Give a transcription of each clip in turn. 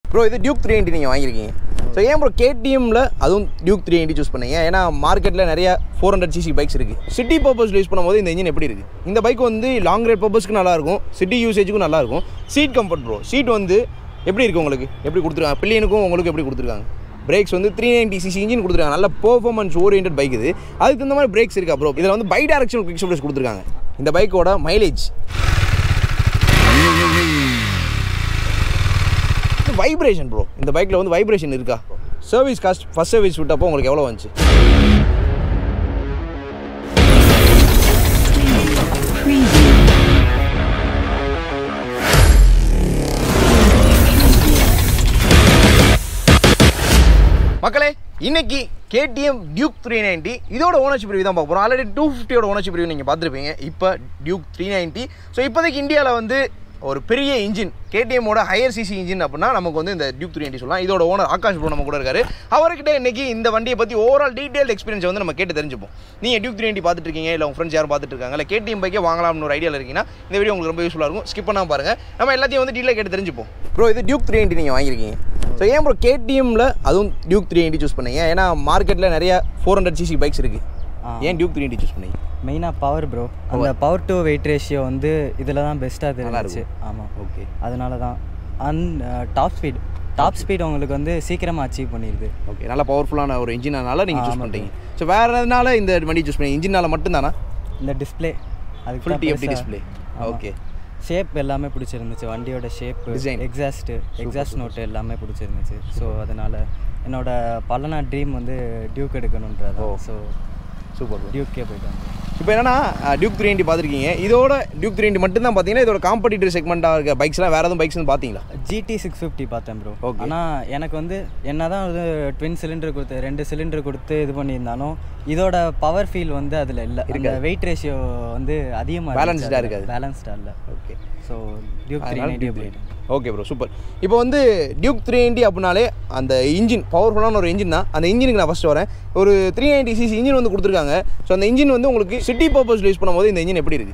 Bro இது Duke 390 நீங்கள் வாங்கியிருக்கீங்க. ஸோ ஏன் ப்ரோ கேடிஎம்மில் அதுவும் டியூக் 390 சூஸ் பண்ணீங்க? ஏன்னா மார்க்கெட்டில் நிறைய 400cc பைக்ஸ் இருக்குது. சிட்டி பர்பஸில் யூஸ் பண்ணும்போது இந்த இன்ஜின் எப்படி இருக்குது? இந்த பைக் வந்து லாங் ரைட் பர்பஸ்க்கு நல்லாயிருக்கும், சிட்டி யூசேஜுக்கும் நல்லாயிருக்கும். சீட் கம்ஃபர்ட் ப்ரோ, சீட் வந்து எப்படி இருக்குது உங்களுக்கு? எப்படி கொடுத்துருக்காங்க? பில்லியனுக்கும் உங்களுக்கு எப்படி கொடுத்துருக்காங்க? பிரேக்ஸ் வந்து 390cc இன்ஜின் கொடுத்துருக்காங்க. நல்ல பெர்ஃபார்மன்ஸ் ஓரியன்ட் பைக் இது. அதுக்கு இந்த மாதிரி பிரேக்ஸ் இருக்கா ப்ரோ? இதில் வந்து பை டைரக்ஷனல் குவிக் ஷிஃப்ட் கொடுத்துருக்காங்க. இந்த பைக்கோட மைலேஜ், வைப்ரேஷன் ப்ரோ, இந்த பைக்கில் வந்து வைப்ரேஷன் இருக்கா? சர்வீஸ் காஸ்ட் ஃபஸ்ட் சர்வீஸ் விட்டப்போ உங்களுக்கு எவ்வளோ வந்துச்சு? மக்களே, இன்னைக்கு கேடிஎம் டியூக் 390 இதோட ஓனர்ஷிப் ரிவ்யூ தான் பார்க்க போகிறோம். ஆல்ரெடி 250யோட ஓனர்ஷிப் ரிவ்யூ நீங்கள் பார்த்துருப்பீங்க. இப்போ டியூக் 390. ஸோ இப்போதைக்கு இந்தியாவில் வந்து ஒரு பெரிய இன்ஜின் கேடிஎம்மோட ஹையர் சிசி இன்ஜின் அப்படின்னா நமக்கு வந்து இந்த டியூக் 390 சொல்லலாம். இதோட ஓனர் ஆகாஷ் ப்ரோ நம்ம கூட இருக்காரு. அவர்கிட்ட இன்னைக்கு இந்த வண்டியை பற்றி ஓவரால் டீட்டெயில் எக்ஸ்பீரியன்ஸ் வந்து நம்ம கேட்டு தெரிஞ்சுப்போம். நீங்கள் டியூக் 390 பார்த்துட்டு இருக்கீங்க, இல்லை உங்கள் ஃப்ரெண்ட்ஸ் யாரும் பார்த்துட்டு இருக்காங்க, இல்லை கேடிஎம் பைக்கே வாங்கலாம்னு ஒரு ஐடியாவில் இருக்கீங்கன்னா இந்த வீடியோ உங்களுக்கு ரொம்ப யூஸ்ஃபுல்லாக இருக்கும். ஸ்கிப் பண்ணாமல் பாருங்கள். நம்ம எல்லாத்தையும் வந்து டீட்டெயில் கேட்டு தெரிஞ்சுப்போம். ப்ரோ இது டியூக் 390 நீங்கள் வாங்கியிருக்கீங்க. ஸோ ஏன் ப்ரோ கேடிஎம்மில் அதுவும் டியூக் 390 சூஸ் பண்ணீங்க? ஏன்னா மார்க்கெட்டில் நிறைய 400cc பைக்ஸ் இருக்குது. ஏன் டியூக் 390 சூஸ் பண்ணீங்க? மெயினாக பவர் ப்ரோ, அந்த பவர் டு வெயிட் ரேஷியோ வந்து இதில் தான் பெஸ்ட்டாக தெரிஞ்சிச்சு. ஆமாம், ஓகே. அதனால தான் டாப் ஸ்பீட் உங்களுக்கு வந்து சீக்கிரமாக அச்சீவ் பண்ணிடுது. ஓகே, நல்லா பவர்ஃபுல்லான ஒரு இன்ஜினால நீங்கள் சூஸ் பண்ணுறீங்க. ஸோ வேறு எதனால இந்த வண்டி சூஸ் பண்ணீங்க? இன்ஜினால் மட்டும்தானா? இந்த டிஸ்பிளே, அதுக்கு full TFT display. Okay, shape எல்லாமே பிடிச்சிருந்துச்சு. வண்டியோட ஷேப், டிசைன், எக்ஸாஸ்ட் நோட்டு எல்லாமே பிடிச்சிருந்துச்சு. ஸோ அதனால் என்னோட பல நாள் ட்ரீம் வந்து டியூக் எடுக்கணுன்றது. ஸோ சூப்பர், டியூக்கே போயிட்டாங்க. இப்போ என்னன்னா டியூக் 390 பார்த்துருக்கீங்க. இதோட டியூக் 390 மட்டும் தான் பார்த்தீங்கன்னா இதோட காம்படிட்டிவ் செக்மெண்ட்டாக இருக்க பைக்ஸ்லாம் வேறு எதுவும் பைக்ஸ் பார்த்தீங்களா? GT 650 பார்த்தேன் ப்ரோ. ஆனால் எனக்கு வந்து என்ன தான் வந்து ட்வின் சிலிண்டர் கொடுத்து 2 சிலிண்டர் கொடுத்து இது பண்ணியிருந்தாலும் இதோட பவர் ஃபீல் வந்து அதில் இல்லை. இந்த வெயிட் ரேஷியோ வந்து அதிகமாக பேலன்ஸ்டாக இருக்காது, பேலன்ஸ்டாக இல்லை. ஓகே. ஸோ டியூக் 390 போயிட்டு. Okay bro, super. இப்போ வந்து டியூக் 390 அப்படின்னாலே அந்த இன்ஜின் பவர்ஃபுல்லான ஒரு இன்ஜின் தான். அந்த இன்ஜினுக்கு நான் ஃபஸ்ட்டு வரேன். ஒரு 390cc இன்ஜின் வந்து கொடுத்துருக்காங்க. ஸோ அந்த இன்ஜின் வந்து உங்களுக்கு சிட்டி பர்பஸில் யூஸ் பண்ணும்போது இந்த இன்ஜின் எப்படி இருக்குது?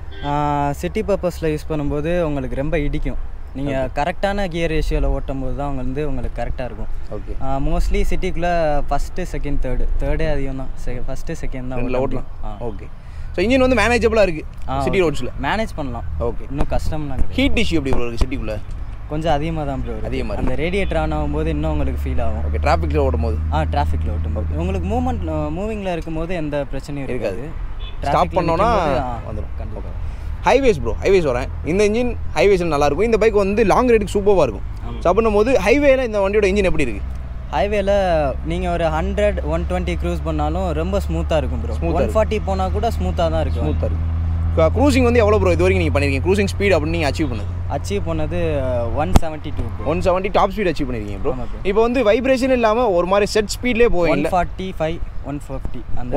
சிட்டி பர்பஸில் யூஸ் பண்ணும்போது உங்களுக்கு ரொம்ப இடிக்கும். நீங்கள் கரெக்டான கியர் ரேஷியோவில் ஓட்டும் போது தான் உங்களுக்கு கரெக்டாக இருக்கும். ஓகே. மோஸ்ட்லி சிட்டிக்குள்ளே ஃபஸ்ட்டு செகண்ட் தேர்டே அதிகம் தான். ஃபஸ்ட்டு செகண்ட் தான் ஓட்டலாம். ஓகே. ஸோ இன்ஜின் வந்து மேனேஜபிளாக இருக்குது சிட்டி ரோட்ஸில், மேனேஜ் பண்ணலாம். ஓகே. இன்னும் கஷ்டம்லாம் கிடையாது. ஹீட் இஷ்யூ எப்படி ப்ரோ இருக்குது சிட்டிக்குள்ளே? கொஞ்சம் அதிகமாக தான் ப்ரோ, அதிகமாக. அந்த ரேடியேட்டர் ஆன் ஆகும்போது இன்னும் உங்களுக்கு ஃபீல் ஆகும். ஓகே. டிராஃபிக்கில் ஓட்டும்போது? டிராஃபிக்கில் ஓட்டும்போது உங்களுக்கு மூவிங்கில் இருக்கும்போது எந்த பிரச்சனையும் இருக்காது. ஸ்டாப் பண்ணோன்னா வந்துடும் கண்டிப்பாக. ஹைவேஸ் ப்ரோ, ஹைவேஸ் வரேன். இந்த இன்ஜின் ஹைவேஸில் நல்லாயிருக்கும். இந்த பைக் வந்து லாங் ரைடுக்கு சூப்பராக இருக்கும். ஸோ அப்படின்னும் போது ஹைவேல இந்த வண்டியோட இன்ஜின் எப்படி இருக்குது? ஹைவேல நீங்கள் ஒரு 100-120 க்ரூஸ் பண்ணாலும் ரொம்ப ஸ்மூத்தாக இருக்கும் ப்ரோ. 140 போனால் கூட ஸ்மூத்தாக தான் இருக்கும். ஸ்மூத்தாக இருக்கும். க்ரூசிங் வந்து எவ்வளோ ப்ரோ இது வரைக்கும் நீங்கள் பண்ணியிருக்கீங்க? க்ரூசிங் ஸ்பீட் அப்படின்னு நீங்கள் அச்சீவ் பண்ணது 172 170 டாப் ஸ்பீட் அச்சீவ் பண்ணியிருக்கீங்க ப்ரோ. இப்போ வந்து வைப்ரேஷன் இல்லாமல் ஒரு மாதிரி செட் ஸ்பீட்லேயே போவீங்க. 145 150 அந்த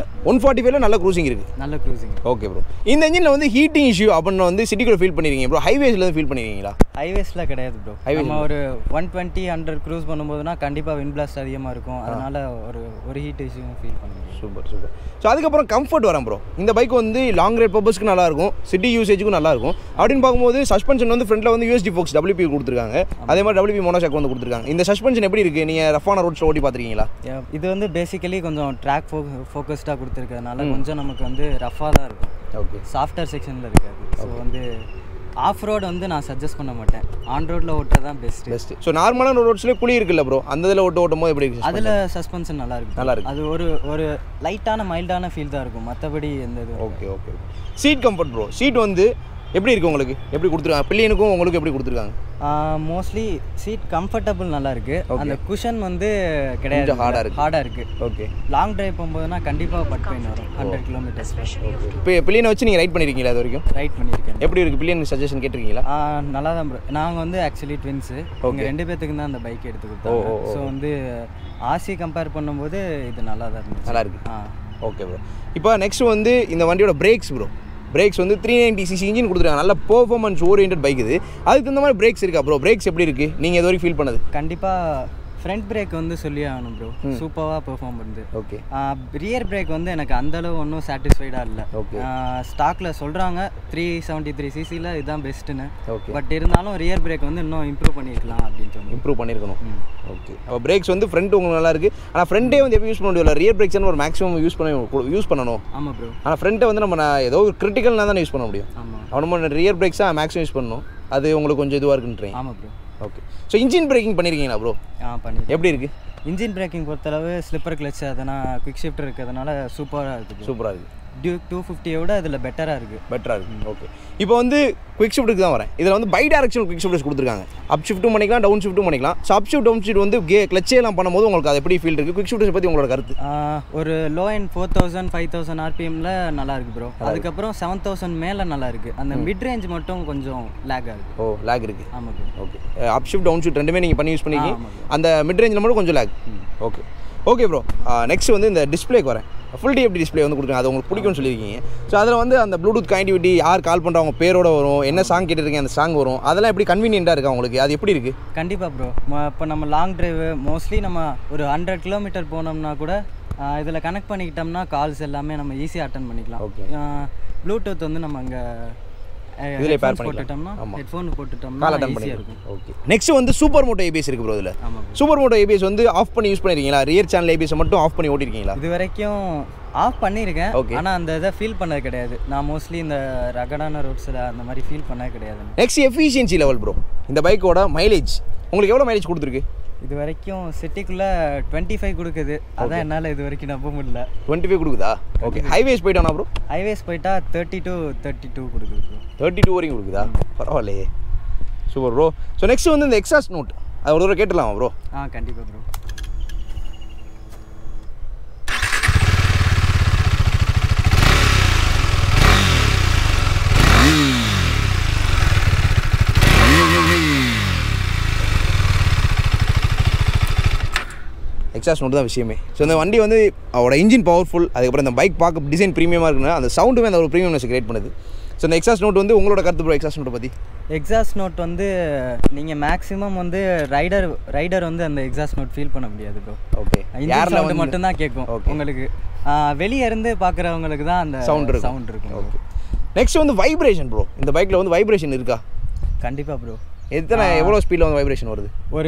145ல நல்ல க்ரூசிங் இருக்குது. நல்ல க்ரூசிங். Okay bro. இந்த இன்ஜினில் வந்து ஹீட்டிங் இஷ்யூ அப்படின்னு வந்து சிட்டிக்குள்ள ஃபீல் பண்ணியிருக்கீங்க ப்ரோ. ஹைவேஸில் ஃபீல் பண்ணியிருக்கீங்களா? ஹைவேஸில் கிடையாது ப்ரோ. நம்ம ஒரு 120-100 க்ரூஸ் பண்ணும்போதுனா கண்டிப்பாக விண்ட் பிளாஸ்ட் அதிகமாக இருக்கும். அதனால் ஒரு ஹீட் இஷ்யூ ஃபீல் பண்ணுவோம். Super super. ஸோ அதுக்கப்புறம் கம்ஃபர்ட் வரேன் ப்ரோ. இந்த பைக் வந்து லாங் ரைட் பர்பஸ்க்கு நல்லாயிருக்கும், சிட்டி யூசேஜுக்கும் நல்லாயிருக்கும். அப்படின்னு பார்க்கும்போது சஸ்பென்ஷன் வந்து ஃப்ரண்ட்டில் வந்து USD ஃபோக்ஸ் WP கொடுத்துருக்காங்க. அதே மாதிரி WP மோனோஷாக் வந்து கொடுத்துருக்காங்க. இந்த சஸ்பென்ஷன் எப்படி இருக்குது? நீங்கள் ரஃபான ரோட்ஸில் ஓட்டி பார்த்துருக்கீங்களா? இது வந்து பேசிக்கலி கொஞ்சம் ட்ராக் ஃபோக்கஸ்டாக கொடுத்துருக்கறதுனால கொஞ்சம் நமக்கு வந்து ரஃபாக தான் இருக்கும். ஓகே. சாஃப்ட்வேர் செக்ஷனில் இருக்காது. ஸோ வந்து ஆஃப் ரோடு வந்து நான் சஜஸ்ட் பண்ண மாட்டேன். ஆன் ரோட்டில் ஓட்டுறது தான் பெஸ்ட்டு. ஸோ நார்மலான ரோட்ஸ்லேயே குழி இருக்குல்ல ப்ரோ, அந்த இதில் ஓட்டும் போது எப்படி இருக்குது? அதில் சஸ்பென்ஷன் நல்லா இருக்கு. அது ஒரு லைட்டான மைல்டான ஃபீல் தான் இருக்கும், மற்றபடி எந்த இது. Okay okay. Seat comfort bro, seat வந்து எப்படி இருக்குது உங்களுக்கு? எப்படி கொடுத்துருக்காங்க? பில்லியனுக்கும் உங்களுக்கு எப்படி கொடுத்துருக்காங்க? மோஸ்ட்லி சீட் கம்ஃபர்டபுள் நல்லா இருக்குது. அந்த குஷன் வந்து கிடையாது, ஹார்டாக இருக்குது. ஓகே. லாங் டிரைவ் போகும்போதுனா கண்டிப்பாக பட் பெயின் வரும். 100 கிலோமீட்டர்ஸ். இப்போ பில்லியனை வச்சு நீங்கள் ரைட் பண்ணியிருக்கீங்களா? அது வரைக்கும் ரைட் பண்ணியிருக்கேன். எப்படி இருக்குது? பில்லியன் சஜஷன் கேட்டிருக்கீங்களா? நல்லா தான் ப்ரோ. நாங்கள் வந்து ஆக்சுவலி ட்வின்ஸு, உங்கள் 2 பேர்த்துக்கு தான் அந்த பைக் எடுத்து கொடுத்தோம். ஸோ வந்து ஆர்சி கம்பேர் பண்ணும்போது இது நல்லா தான் இருந்துச்சு. நல்லா இருக்குது. Okay bro. இப்போ நெக்ஸ்ட் வந்து இந்த வண்டியோட பிரேக்ஸ் ப்ரோ. பிரேக்ஸ் வந்து 390cc இன்ஜின் கொடுத்துருக்காங்க. நல்ல பெர்ஃபார்மன்ஸ் ஓரியன்ட் பைக் இது. அதுக்கு இந்த மாதிரி பிரேக்ஸ் இருக்கா ப்ரோ? பிரேக்ஸ் எப்படி இருக்குது நீங்கள் இது வரைக்கும் ஃபீல் பண்ணது? கண்டிப்பாக ஃப்ரண்ட் பிரேக் வந்து சொல்லி ஆகணும் ப்ரோ, சூப்பராக பெர்ஃபார்ம் பண்ணுது. ஓகே. ரியர் பிரேக் வந்து எனக்கு அந்தளவு ஒன்றும் சாட்டிஸ்ஃபைடாக இல்லை. ஓகே. ஸ்டாக்கில் சொல்கிறாங்க 373 சிசியில் இதுதான் பெஸ்ட்டுன்னு. ஓகே. பட் இருந்தாலும் ரியர் பிரேக் வந்து இன்னும் இம்ப்ரூவ் பண்ணியிருக்கலாம் அப்படின்னு சொல்லி. இம்ப்ரூவ் பண்ணியிருக்கணும். ஓகே. இப்போ பிரேக்ஸ் வந்து ஃப்ரண்ட் உங்களுக்கு நல்லா இருக்குது. ஆனால் ஃப்ரண்ட்டே வந்து எப்படி யூஸ் பண்ண முடியல, ரியர் பிரேக்ஸ்னு ஒரு மேக்ஸிமம் யூஸ் பண்ணணும். ஆமாம் ப்ரோ. ஆனால் ஃப்ரண்ட்டை வந்து நம்ம ஏதோ ஒரு கிரிட்டிக்கல்னா தானே யூஸ் பண்ண முடியும். ஆமாம். நம்ம ரியர் பிரேக்ஸாக மேக்ஸிமம் யூஸ் பண்ணணும். அது உங்களுக்கு கொஞ்சம் இதுவாக இருக்குன்றீங்க. ஆமாம் bro. Okay. So engine braking பண்ணியிருக்கீங்களா ப்ரோ? பண்ணி. எப்படி இருக்குது? இன்ஜின் பிரேக்கிங் பொறுத்தளவு ஸ்லிப்பர் கிளச் அதனால் குவிக் ஷிஃப்ட் இருக்கிறதுனால சூப்பராக இருக்குது. சூப்பராக இருக்குது. டியூக் 250 விட இதில் பெட்டராக இருக்குது. ஓகே. இப்போ வந்து குவிக் ஷிஃப்ட்டுக்கு தான் வரேன். இதில் வந்து பை டைரக்ஷனல் குவிக் ஷிஃப்ட் கொடுத்துருக்காங்க. அப் ஷிஃப்ட்டும் பண்ணிக்கலாம், டவுன் ஷிஃப்ட்டும் பண்ணிக்கலாம். So up shift down shift வந்து கிளச்சே எல்லாம் பண்ணும்போது உங்களுக்கு அது எப்படி ஃபீல் இருக்குது? குவிக் ஷிஃப்ட் பற்றி உங்களோட கருத்து? ஒரு லோ அண்ட் 4000 5000 ஆர்பிஎம்ல நல்லா இருக்குது ப்ரோ. அதுக்கப்புறம் 7000 மேலே நல்லா இருக்குது. அந்த மிட் ரேஞ்ச் மட்டும் கொஞ்சம் லேக் ஆகுது. ஓ, லேக் இருக்குது. ஆமாம் bro. Okay. Up shift down shift ரெண்டுமே நீங்கள் பண்ணி யூஸ் பண்ணிக்கிங்க. அந்த மிட் ரேஞ்சில் மட்டும் கொஞ்சம் lag. Okay. Okay bro. Next வந்து இந்த டிஸ்பிளேக்கு வரேன். ஃபுல் டிஎஃப்டி டிஸ்பிளே வந்து கொடுக்குறாங்க. அது உங்களுக்கு பிடிக்கும்னு சொல்லியிருக்கீங்க. ஸோ அதில் வந்து அந்த ப்ளூடூத் கனெக்டிவிட்டி, யார் கால் பண்ணுறவங்க பேரோட வரும், என்ன சாங் கேட்டுருக்கீங்க அந்த சாங் வரும், அதெல்லாம் எப்படி கன்வீனியண்ட்டாக இருக்கா உங்களுக்கு? அது எப்படி இருக்குது? கண்டிப்பாக ப்ரோ. இப்போ நம்ம லாங் டிரைவு மோஸ்ட்லி நம்ம ஒரு 100 கிலோமீட்டர் போனோம்னா கூட இதில் கனெக்ட் பண்ணிக்கிட்டோம்னா கால்ஸ் எல்லாமே நம்ம ஈஸியாக அட்டன் பண்ணிக்கலாம். ஓகே. ப்ளூடூத் வந்து நம்ம அங்கே இதிலே பேர் போட்டுட்டோம்னா ஹெட்ஃபோன் போட்டுட்டோம்னா கால் அட்டன் ஈஸியாக இருக்கும். ஓகே. நெக்ஸ்ட் வந்து சூப்பர் மோட்டோ ஏபிஎஸ் இருக்குது ப்ரோ. இதில் சூப்பர் மோட்டோ ஏபிஎஸ் வந்து ஆஃப் பண்ணி யூஸ் பண்ணியிருக்கீங்களா? ரியர் சேனல் ஏபிஎஸ் மட்டும் ஆஃப் பண்ணி ஓட்டிருக்கீங்களா? இது வரைக்கும் ஆஃப் பண்ணியிருக்கேன். ஆனால் அந்த இதை ஃபீல் பண்ணது கிடையாது. நான் மோஸ்ட்லி இந்த ரகடான ரோட்ஸில் அந்த மாதிரி ஃபீல் பண்ணது கிடையாது. Next efficiency level bro. இந்த பைக்கோட மைலேஜ் உங்களுக்கு எவ்வளோ மைலேஜ் கொடுத்துருக்கு? இது வரைக்கும் சிட்டிக்குள்ளே 25 கொடுக்குது. அதான் என்னால் இது வரைக்கும் நம்ப முடியல. 25 கொடுக்குதா? ஓகே. ஹைவேஸ் போயிட்டானா ப்ரோ? ஹைவேஸ் போயிட்டா 30 to 32 கொடுக்குது ப்ரோ. 32 வரைக்கும் கொடுக்குதா? பரவாயில்லையே. Super bro. ஸோ நெக்ஸ்ட் வந்து இந்த எக்ஸாஸ்ட் நோட் அது ஒரு தடவை கேட்டுடலாமா ப்ரோ? கண்டிப்பாக ப்ரோ. எக்ஸாஸ்ட் நோட் தான் விஷயமே. ஸோ இந்த வண்டி வந்து அவரோட இன்ஜின் பவர்ஃபுல், அதுக்கப்புறம் இந்த பைக் பார்க்க டிசைன் ப்ரீமியமாக இருக்குன்னா அந்த சவுண்டுமே அந்த ஒரு ப்ரீமியம்னஸ் கிரியேட் பண்ணுது. ஸோ இந்த எக்ஸாஸ்ட் நோட் வந்து உங்களோட கருத்து ப்ரோ எக்ஸாஸ்ட் நோட்டை பற்றி? எக்ஸாஸ்ட் நோட் வந்து நீங்கள் மேக்ஸிமம் வந்து ரைடர் வந்து அந்த எக்ஸாஸ்ட் நோட் ஃபீல் பண்ண முடியாது ப்ரோ. ஓகே. இன்ஜின் சவுண்ட் மட்டும்தான் கேட்கும் உங்களுக்கு. வெளியே இருந்து பார்க்குறவங்களுக்கு தான் அந்த சவுண்ட் இருக்கும். ஓகே. நெக்ஸ்ட் வந்து வைப்ரேஷன் ப்ரோ. இந்த பைக்கில் வந்து வைப்ரேஷன் இருக்கா? கண்டிப்பாக ப்ரோ. எவ்வளோ ஸ்பீடில் வந்து வைப்ரேஷன் வருது? ஒரு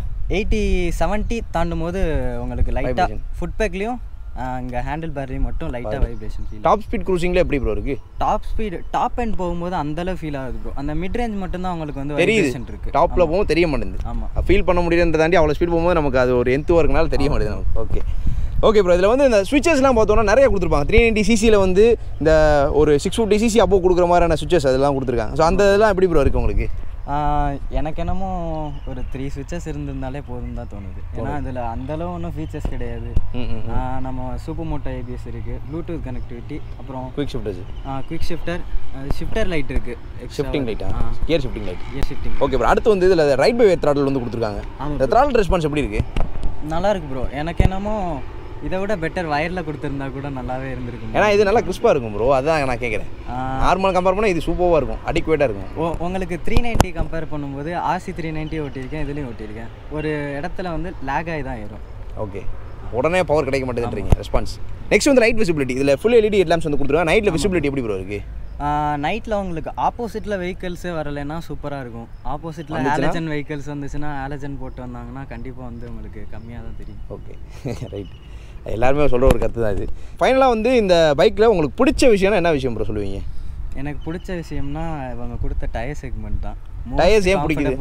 80-70 தாண்டும் போது உங்களுக்கு லைட்டாக ஃபுட் பேக்லேயும் இங்கே ஹேண்டில் பார்லையும் மட்டும் லைட்டாக வைப்ரேஷன் ஃபீல். டாப் ஸ்பீட் க்ரூசிங்கில் எப்படி ப்ரோ இருக்குது? டாப் எண்ட் போகும்போது அந்தளவு ஃபீல் ஆகுது ப்ரோ. அந்த மிட் ரேஞ்ச் மட்டும் தான் உங்களுக்கு வந்து வைப்ரேஷன் இருக்குது. டாப்பில் போகும்போது தெரிய மாட்டேங்குது. ஆமாம். ஃபீல் பண்ண முடியுதுன்ற தாண்டி அவ்வளோ ஸ்பீட் போகும்போது நமக்கு அது ஒரு எந்துவாக இருக்கனால தெரிய மாட்டேங்குது நமக்கு. ஓகே. Okay bro. இதில் வந்து இந்த ஸ்விட்சஸ்லாம் பார்த்தோன்னா நிறைய கொடுத்துருப்பாங்க. 390 சிசியில் வந்து இந்த ஒரு 650 சிசி அப்போ கொடுக்குற மாதிரியான ஸ்விட்சஸ் அதெல்லாம் கொடுத்துருக்காங்க. ஸோ அந்த இதெல்லாம் எப்படி ப்ரோ இருக்குது உங்களுக்கு? எனக்கு என்னமோ ஒரு 3 ஸ்விட்சஸ் இருந்திருந்தாலே போதும் தான் தோணுது. ஏன்னா அதில் அந்தளவு ஒன்றும் ஃபீச்சர்ஸ் கிடையாது. நம்ம சூப்பர் மோட்டோ ஏபிஎஸ் இருக்குது, ப்ளூடூத் கனெக்டிவிட்டி, அப்புறம் குவிக் ஷிஃப்டர் லைட் இருக்குது. ஷிஃப்டிங் லைட்டா? Gear shifting light. Okay bro. அடுத்து வந்து இதில் ரைட் பை வேர் த்ராட்டில் வந்து கொடுத்துருக்காங்க. இந்த த்ராட்டில் ரெஸ்பான்ஸ் எப்படி இருக்குது? நல்லா இருக்குது ப்ரோ. எனக்கு என்னமோ இதை விட பெட்டர் வயரில் கொடுத்துருந்தா கூட நல்லாவே இருந்திருக்கும். ஏன்னா இது நல்லா கிறிஸ்பாக இருக்கும் ப்ரோ. அதான் நான் கேட்குறேன். நார்மல் கம்பேர் பண்ணால் இது சூப்பராக இருக்கும், அடிக்குவேட்டாக இருக்கும். உங்களுக்கு 390 கம்பேர் பண்ணும்போது RC 390 ஓட்டியிருக்கேன், இதுலேயும் ஓட்டியிருக்கேன். ஒரு இடத்துல வந்து லேக் ஆகி தான் ஏறும். ஓகே. உடனே பவர் கிடைக்க மாட்டேதுன்றீங்க ரெஸ்பான்ஸ். நெக்ஸ்ட் வந்து லைட் விசிபிலிட்டி. இதில் ஃபுல் LED ஹெட்லாம்ப்ஸ் வந்து கொடுத்துருவாங்க. நைட்டில் விசிபிலிட்டி எப்படி ப்ரோ இருக்குது? நைட்டில் உங்களுக்கு ஆப்போசிட்டில் வெஹிக்கிள்ஸே வரலைன்னா சூப்பராக இருக்கும். ஆப்போசிட்டில் ஹாலஜன் வெஹிக்கிள்ஸ் வந்துச்சுன்னா ஹாலஜன் போட்டு வந்தாங்கன்னா கண்டிப்பாக வந்து உங்களுக்கு கம்மியாக தான் தெரியும். ஓகே. ரைட். எல்லாருமே சொல்கிற ஒரு கருத்து தான் இது. ஃபைனலாக வந்து இந்த பைக்கில் உங்களுக்கு பிடிச்ச விஷயம்னா என்ன விஷயம் ப்ரோ சொல்லுவீங்க? எனக்கு பிடிச்ச விஷயம்னா இவங்க கொடுத்த டயர் செக்மெண்ட் தான். டயர்ஸ் ஏன் பிடிக்குது?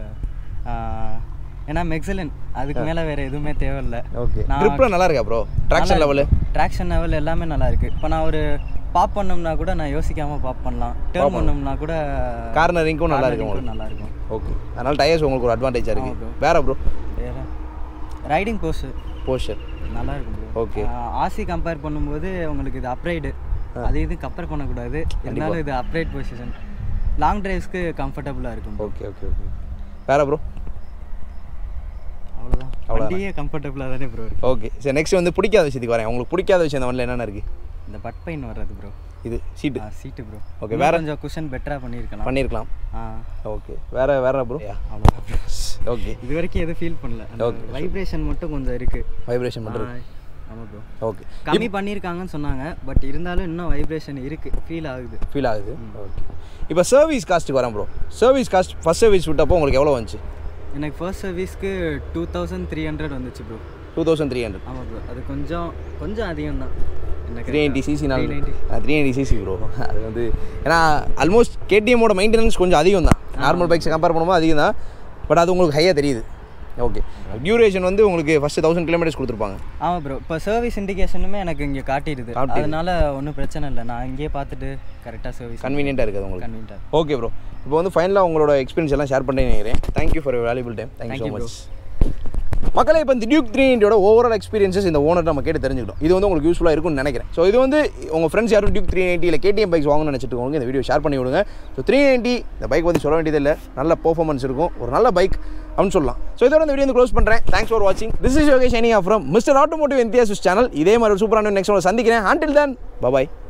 ஏன்னா மெக்ஸலின் அதுக்கு மேலே வேறு எதுவுமே தேவையில்லை. ஓகே. ட்ரிப்லாம் நல்லா இருக்கா ப்ரோ? ட்ராக்ஷன் லெவல் எல்லாமே நல்லா இருக்குது. இப்போ நான் ஒரு பாப் பண்ணோம்னா கூட நான் யோசிக்காமல் பாப் பண்ணலாம். டேர்ன் பண்ணோம்னா கூட கார்னரிங்கும் நல்லா இருக்கும். ஓகே. அதனால் டயர்ஸ் உங்களுக்கு ஒரு அட்வான்டேஜாக இருக்குது. வேறு ப்ரோ? வேறு ரைடிங் போஸ்டர் நல்லா இருக்கும் ப்ரோ. ஓகே. RC கம்பேர் பண்ணும்போது உங்களுக்கு இது அப்ரைடு, அது இது கம்பேர் பண்ணக்கூடாது. இருந்தாலும் இது அப்ரைட் பொசிஷன், லாங் டிரைவ்ஸ்க்கு கம்ஃபர்டபுளாக இருக்கும். ஓகே. வேறு ப்ரோ? அவ்வளோதான். வண்டியே கம்ஃபர்டபுளாக தானே ப்ரோ இருக்குது. ஓகே. சரி, நெக்ஸ்ட் வந்து பிடிக்காத விஷயத்துக்கு வரேன். உங்களுக்கு பிடிக்காத விஷயம் இந்த வண்டியில் என்னென்ன இருக்குது? இந்த பட் பெயின் வர்றது ப்ரோ. இது சீட்டு சீட்டு ப்ரோ. ஓகே, வேற கொஞ்சம் குஷன் பெட்டராக பண்ணியிருக்கலாம். ஓகே, வேற ப்ரோ? அவ்வளோதான். ஓகே, இது வரைக்கும் எதுவும் ஃபீல் பண்ணல. ஓகே, வைப்ரேஷன் மட்டும் கொஞ்சம் இருக்குது. வைப்ரேஷன் மட்டும் இருக்கு. ஆமாம் ப்ரோ. ஓகே, கம்மி பண்ணியிருக்காங்கன்னு சொன்னாங்க, பட் இருந்தாலும் இன்னும் வைப்ரேஷன் இருக்குது, ஃபீல் ஆகுது. ஓகே. இப்போ சர்வீஸ் காஸ்ட்டுக்கு வரேன் bro. Service cost first service விட்டப்போ உங்களுக்கு எவ்வளோ வந்துச்சு? எனக்கு ஃபர்ஸ்ட் சர்வீஸ்க்கு 2300 வந்துச்சு ப்ரோ. 2300? ஆமாம் ப்ரோ. அது கொஞ்சம் அதிகம் தான். 390cc 390cc bro. அது வந்து ஏன்னா ஆல்மோஸ்ட் கேடிஎம்மோட மெயின்டெனன்ஸ் கொஞ்சம் அதிகம் தான், நார்மல் பைக்ஸை கம்பேர் பண்ணும்போது அதிகம் தான். பட் அது உங்களுக்கு ஹையாக தெரியுது. ஓகே, டியூரேஷன் வந்து உங்களுக்கு ஃபஸ்ட்டு 1000 கிலோமீட்டர்ஸ் கொடுத்துருப்பாங்க. ஆமாம் ப்ரோ. இப்போ சர்வீஸ் இண்டிகேஷனுமே எனக்கு இங்கே காட்டிடுது, அதனால ஒன்றும் பிரச்சனை இல்லை. நான் இங்கேயே பார்த்துட்டு கரெக்டாக சர்வீஸ் கன்வீனியன்ட்டாக இருக்குது உங்களுக்கு. கன்வீனியன்ட்டாக. Okay bro. இப்போ வந்து ஃபைனலாக உங்களோட எக்ஸ்பீரியன்ஸ் எல்லாம் ஷேர் பண்ணி நினைக்கிறேன். Thank you for your valuable time. Thank you so much. மக்களே, இப்போ இந்த டியூக் 390யோட ஓவரால் எக்ஸ்பீரியன்ஸஸ் இந்த ஓனர் நம்ம கேட்டு தெரிஞ்சுக்கிட்டோம். இது வந்து உங்களுக்கு யூஸ்ஃபுல்லாக இருக்கும்னு நினைக்கிறேன். ஸோ இது வந்து உங்கள் ஃப்ரெண்ட்ஸ் யாரும் டியூக் 390 இல்லை கேடிஎம் பைக்ஸ் வாங்கணும்னு நினச்சிட்டு இருக்கவங்க இந்த வீடியோ ஷேர் பண்ணி விடுங்க. ஸோ 390 இந்த பைக் பற்றி சொல்ல வேண்டியது இல்லை, நல்ல பெர்ஃபார்மன்ஸ் இருக்கும், ஒரு நல்ல பைக் அப்படின்னு சொல்லலாம். ஸோ இதோட இந்த வீடியோ வந்து க்ளோஸ் பண்ணுறேன். தேங்க்ஸ் ஃபார் வாட்சிங். This is Yogesh from mister automotive enthusiast channel. இதே மாதிரி ஒரு சூப்பரான நெக்ஸ்ட் சந்திக்கிறேன். until then, bye bye.